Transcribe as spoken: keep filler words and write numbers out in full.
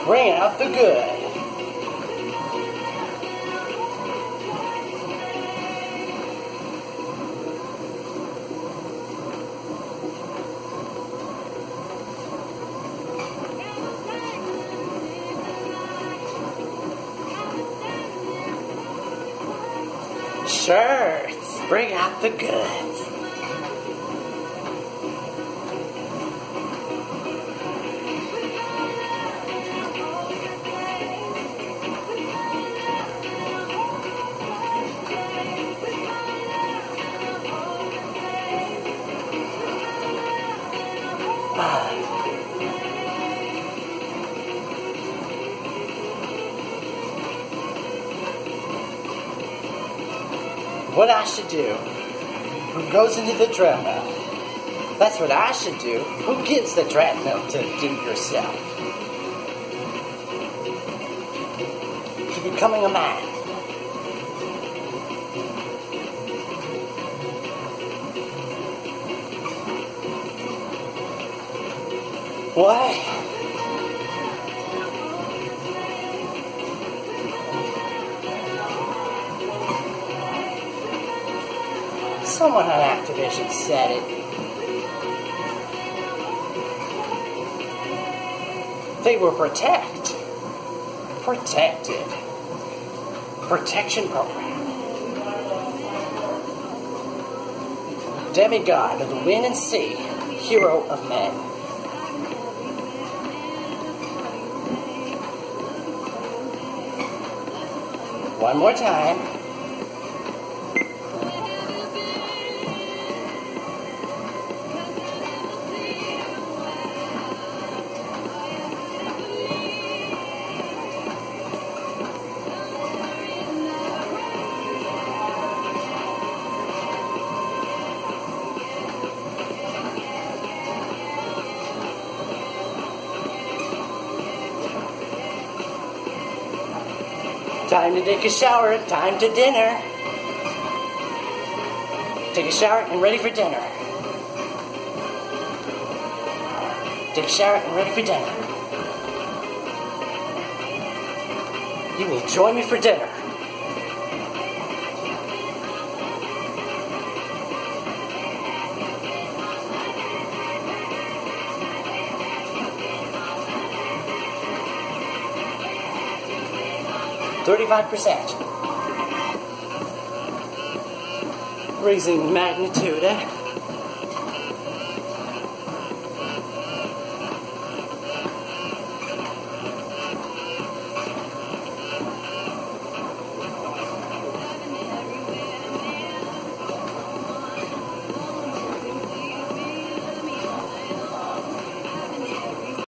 Bring out the good. Shirts, bring out the goods. What I should do? Who goes into the treadmill? That's what I should do. Who gives the treadmill to do yourself? To becoming a man. What? Someone on Activision said it. They were protect. Protected. Protection program. Demigod of the wind and sea. Hero of men. One more time. Time to take a shower, time to dinner. Take a shower and ready for dinner. Take a shower and ready for dinner. You will join me for dinner. thirty-five percent. Raising magnitude, eh?